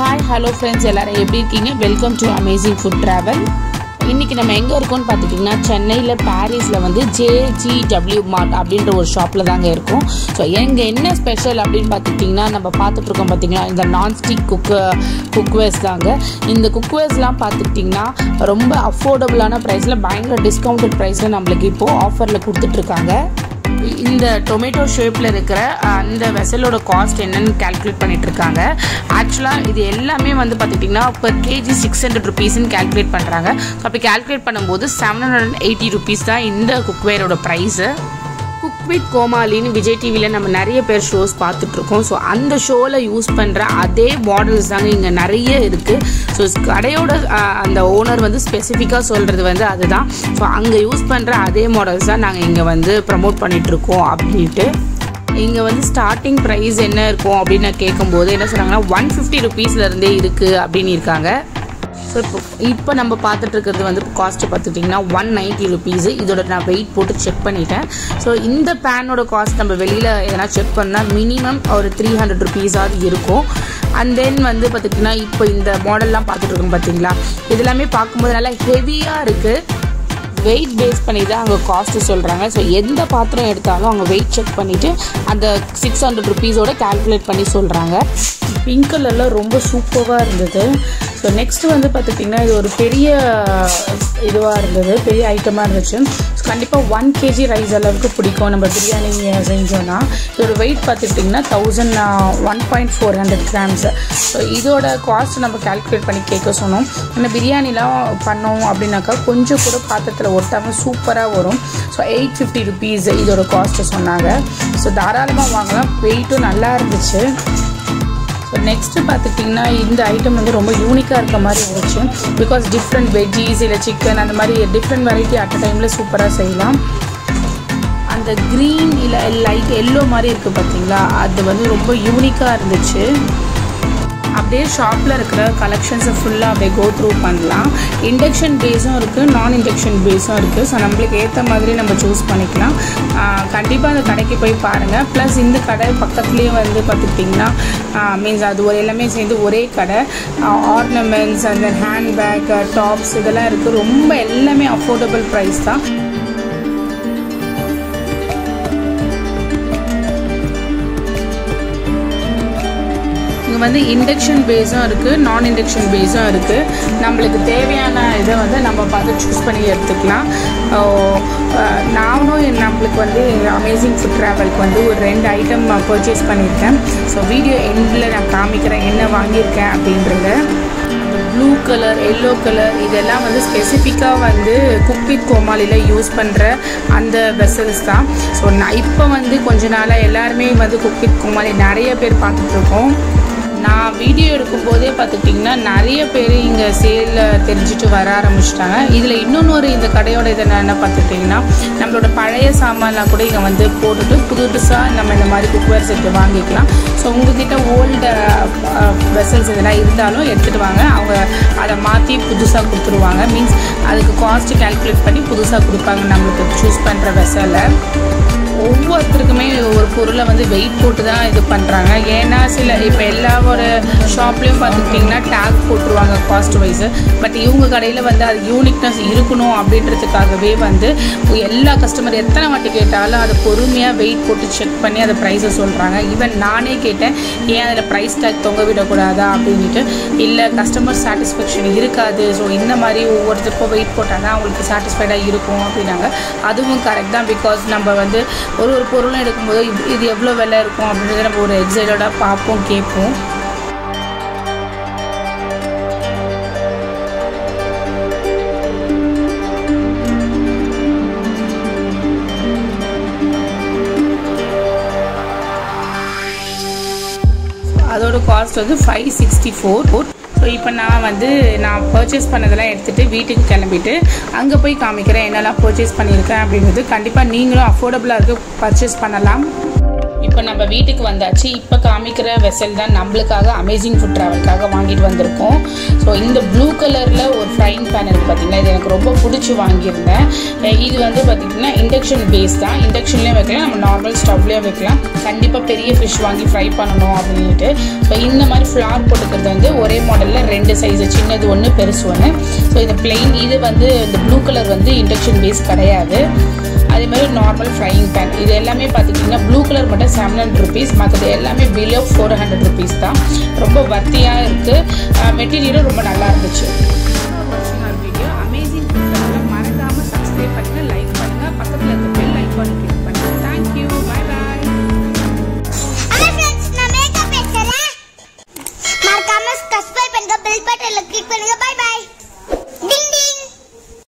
Hi, hello friends, எல்லாரும் எப்படி இருக்கீங்க? Welcome to amazing food travel. இன்னைக்கு நம்ம எங்கே இருக்கோம்னு பார்த்துட்டிங்கன்னா சென்னையில் பாரிஸில் வந்து JGW மார்ட் அப்படின்ற ஒரு ஷாப்பில் தாங்க இருக்கும். ஸோ எங்கே என்ன ஸ்பெஷல் அப்படின்னு பார்த்துட்டிங்கன்னா நம்ம பார்த்துட்ருக்கோம் பார்த்தீங்களா, இந்த நான்ஸ்டிக் குக்வேர்ஸ் தாங்க. இந்த குக்வேர்ஸ்லாம் பார்த்துக்கிட்டிங்கன்னா ரொம்ப அஃபோர்டபுளான ப்ரைஸில் பயங்கர டிஸ்கவுண்டட் ப்ரைஸில் நம்மளுக்கு இப்போது ஆஃபரில் கொடுத்துட்ருக்காங்க. இந்த டொமேட்டோ ஷேப்பில் இருக்கிற அந்த வெசலோட காஸ்ட் என்னன்னு கால்குலேட் பண்ணிட்டு இருக்காங்க. ஆக்சுவலாக இது எல்லாமே வந்து பார்த்துக்கிட்டிங்கன்னா per kg 600 rupeesன்னு கால்குலேட் பண்ணுறாங்க. ஸோ அப்படி கால்குலேட் பண்ணும்போது 780 rupees தான் இந்த குக்வேரோட ப்ரைஸு. குக் வித் கோமாலின்னு விஜய் டிவியில் நம்ம நிறைய பேர் ஷோஸ் பார்த்துட்ருக்கோம். ஸோ அந்த ஷோவில் யூஸ் பண்ணுற அதே மாடல்ஸ் தாங்க இங்கே நிறைய இருக்குது. ஸோ கடையோட அந்த ஓனர் வந்து ஸ்பெசிஃபிக்காக சொல்கிறது வந்து அதுதான். ஸோ அங்கே யூஸ் பண்ணுற அதே மாடல்ஸ் தான் நாங்கள் இங்கே வந்து ப்ரமோட் பண்ணிகிட்ருக்கோம் அப்படின்ட்டு. இங்கே வந்து ஸ்டார்டிங் ப்ரைஸ் என்ன இருக்கும் அப்படின்னு நான் கேட்கும்போது என்ன சொன்னாங்கன்னா 150 rupeesலேருந்தே இருக்குது அப்படின்னு இருக்காங்க. ஸோ இப்போ நம்ம பார்த்துட்டு இருக்கிறது வந்து காஸ்ட்டு பார்த்துட்டிங்கன்னா 190 rupees. இதோட நான் வெயிட் போட்டு செக் பண்ணிட்டேன். ஸோ இந்த பேனோட காஸ்ட் நம்ம வெளியில் எதனா செக் பண்ணால் மினிமம் ஒரு 300 rupees இருக்கும். அண்ட் தென் வந்து பார்த்துட்டிங்கன்னா இப்போ இந்த மாடல்லாம் பார்த்துட்ருக்கோம் பார்த்தீங்களா, இதெல்லாமே பார்க்கும்போது நல்லா ஹெவியாக இருக்குது. வெயிட் பேஸ் பண்ணி தான் அவங்க காஸ்ட்டு சொல்கிறாங்க. ஸோ எந்த பாத்திரம் எடுத்தாலும் அவங்க வெயிட் செக் பண்ணிவிட்டு அந்த 600 rupeesோட கால்குலேட் பண்ணி சொல்கிறாங்க. பிங்க் கலரில் ரொம்ப சூப்பராக இருந்தது. ஸோ நெக்ஸ்ட் வந்து பார்த்துட்டிங்கன்னா இது ஒரு பெரிய இதுவாக இருந்தது, பெரிய ஐட்டமாக இருந்துச்சு. ஸோ கண்டிப்பாக 1 kg ரைஸ் அளவுக்கு பிடிக்கும் நம்ம பிரியாணி செஞ்சோன்னா. இதோட வெயிட் பார்த்துட்டிங்கன்னா 1,400 grams. ஸோ இதோட காஸ்ட் நம்ம கால்குலேட் பண்ணி கேட்க சொன்னோம். நம்ம பிரியாணிலாம் பண்ணோம் அப்படின்னாக்கா கொஞ்சம் கூட பாத்திரத்தில் ஒட்டாமல் சூப்பராக வரும். ஸோ 850 rupees இதோட காஸ்ட்டு சொன்னாங்க. ஸோ தாராளமாக வாங்கலாம், வெயிட்டும் நல்லா இருந்துச்சு. ஸோ நெக்ஸ்ட்டு பார்த்துட்டிங்கன்னா இந்த ஐட்டம் வந்து ரொம்ப யூனிக்காக இருக்க மாதிரி இருந்துச்சு. பிகாஸ் டிஃப்ரெண்ட் வெஜ்ஜீஸ் இல்லை சிக்கன் அந்த மாதிரி டிஃப்ரெண்ட் வெரைட்டி அட் அ டைமில் சூப்பராக செய்யலாம். அந்த க்ரீன் இல்லை லைட் எல்லோ மாதிரி இருக்குது பார்த்தீங்களா, அது வந்து ரொம்ப யூனிக்காக இருந்துச்சு. அப்படியே ஷாப்பில் இருக்கிற கலெக்ஷன்ஸை ஃபுல்லாக அப்படியே கோ த்ரூ பண்ணலாம். இண்டக்ஷன் பேஸும் இருக்குது, நான் இண்டக்ஷன் பேஸும் இருக்குது. ஸோ நம்மளுக்கு ஏற்ற மாதிரி நம்ம சூஸ் பண்ணிக்கலாம். கண்டிப்பாக அந்த கடைக்கு போய் பாருங்கள். ப்ளஸ் இந்த கடை பக்கத்துலேயே வந்து பார்த்துக்கிட்டிங்கன்னா மீன்ஸ் அது ஒரு எல்லாமே சேர்ந்து ஒரே கடை. ஆர்னமெண்ட்ஸ் அந்த ஹேண்ட்பேக் டாப்ஸ் இதெல்லாம் இருக்குது. ரொம்ப எல்லாமே அஃபோர்டபுள் ப்ரைஸ் தான். வந்து இண்டக்ஷன் பேஸும் இருக்குது, நான் இண்டக்ஷன் பேஸும் இருக்குது. நம்மளுக்கு தேவையான இதை வந்து நம்ம பார்த்து சூஸ் பண்ணி எடுத்துக்கலாம். நானும் நம்மளுக்கு வந்து அமேசிங் ஃபுட் ட்ராவலுக்கு வந்து ஒரு 2 ஐட்டம் பர்ச்சேஸ் பண்ணியிருக்கேன். ஸோ வீடியோ எண்டில் நான் காமிக்கிறேன் என்ன வாங்கியிருக்கேன் அப்படின்றத. ப்ளூ கலர், எல்லோ கலர் இதெல்லாம் வந்து ஸ்பெசிஃபிக்காக வந்து குக் வித் கோமாலியில் யூஸ் பண்ணுற அந்த வெசல்ஸ் தான். ஸோ நான் இப்போ வந்து கொஞ்ச நாளாக எல்லாருமே வந்து குக் வித் கோமாலி நிறைய பேர் பார்த்துட்ருக்கோம். நான் வீடியோ எடுக்கும்போதே பார்த்துக்கிட்டிங்கன்னா நிறைய பேர் இங்கே சேலில் தெரிஞ்சுட்டு வர ஆரம்பிச்சிட்டாங்க. இதில் இன்னொன்று இந்த கடையோட இதை நான் என்ன பார்த்துக்கிட்டிங்கன்னா நம்மளோட பழைய சாமான்லாம் கூட இங்கே வந்து போட்டுட்டு புதுசாக நம்ம இந்த மாதிரி குக்வேர் செட்டு வாங்கிக்கலாம். ஸோ உங்ககிட்ட ஓல்டு வெசல்ஸ் இதெல்லாம் இருந்தாலும் எடுத்துகிட்டு வாங்க, அவங்க அதை மாற்றி புதுசாக கொடுத்துருவாங்க. மீன்ஸ் அதுக்கு காஸ்ட்டு கால்குலேட் பண்ணி புதுசாக கொடுப்பாங்க நம்மளுக்கு சூஸ் பண்ணுற வெசலை. ஒவ்வொருத்தருக்குமே ஒரு பொருளை வந்து வெயிட் போட்டு தான் இது பண்ணுறாங்க. ஏன்னா இப்போ எல்லா ஒரு ஷாப்லேயும் பார்த்துக்கிட்டிங்கன்னா டேக் போட்டுருவாங்க காஸ்ட் வைஸு. பட் இவங்க கடையில் வந்து அது யூனிக்னஸ் இருக்கணும் அப்படின்றதுக்காகவே வந்து எல்லா கஸ்டமர் எத்தனை வாட்டி கேட்டாலும் அதை பொறுமையாக வெயிட் போட்டு செக் பண்ணி அதை ப்ரைஸை சொல்கிறாங்க. ஈவன் நானே கேட்டேன், ஏன் அதில் ப்ரைஸ் டேக் தொங்க விடக்கூடாதா அப்படின்ட்டு. இல்லை கஸ்டமர் சாட்டிஸ்ஃபேக்ஷன் இருக்காது, ஸோ இந்த மாதிரி ஒவ்வொருத்தருக்கும் வெயிட் போட்டால் தான் அவங்களுக்கு சாட்டிஸ்ஃபைடாக இருக்கும் அப்படின்னாங்க. அதுவும் கரெக்ட் தான். பிகாஸ் நம்ம வந்து ஒரு பொருளும் எடுக்கும்போது இது எவ்வளோ விலை இருக்கும் அப்படின்றத நம்ம ஒரு எக்ஸைட்டடாக பார்ப்போம், கேட்போம். அதோட காஸ்ட் வந்து 564. ஸோ இப்போ நான் பர்ச்சேஸ் பண்ணதெல்லாம் எடுத்துகிட்டு வீட்டுக்கு கிளம்பிட்டு அங்கே போய் காமிக்கிறேன் என்னெல்லாம் பர்ச்சேஸ் பண்ணியிருக்கேன் அப்படின்றது. கண்டிப்பாக நீங்களும் அஃபோர்டபுளாக இருக்குது பர்ச்சேஸ் பண்ணலாம். இப்போ நம்ம வீட்டுக்கு வந்தாச்சு. இப்போ காமிக்கிற வெசல் தான் நம்மளுக்காக அமேசிங் ஃபுட் ட்ராவலுக்காக வாங்கிட்டு வந்திருக்கோம். ஸோ இந்த ப்ளூ கலரில் ஒரு ஃப்ரைங் பேன் இருக்குது பார்த்திங்கன்னா, இது எனக்கு ரொம்ப பிடிச்சி வாங்கியிருந்தேன். இது வந்து பார்த்திங்கன்னா இண்டக்ஷன் பேஸ் தான். இண்டக்ஷன்லேயும் வைக்கலாம், நம்ம நார்மல் ஸ்டவ்லேயும் வைக்கலாம். கண்டிப்பாக பெரிய ஃபிஷ் வாங்கி ஃப்ரை பண்ணணும் அப்படின்ட்டு. ஸோ இந்த மாதிரி ஃப்ளார் போட்டுக்கிறது வந்து ஒரே மாடலில் 2 சைஸு, சின்னது ஒன்று பெருசு ஒன்று. ஸோ இது பிளெயின். இது வந்து இந்த ப்ளூ கலர் வந்து இண்டக்ஷன் பேஸ் கிடையாது. அதே மாதிரி நார்மல் ஃப்ரையிங் பேன். இது எல்லாமே பார்த்துக்கிட்டிங்கன்னா ப்ளூ கலர் மட்டும் 700 rupees, மற்றது எல்லாமே பிலோ 400 rupees தான். ரொம்ப வர்த்தியாக இருக்குது. மெட்டீரியலும் ரொம்ப நல்லா இருந்துச்சு.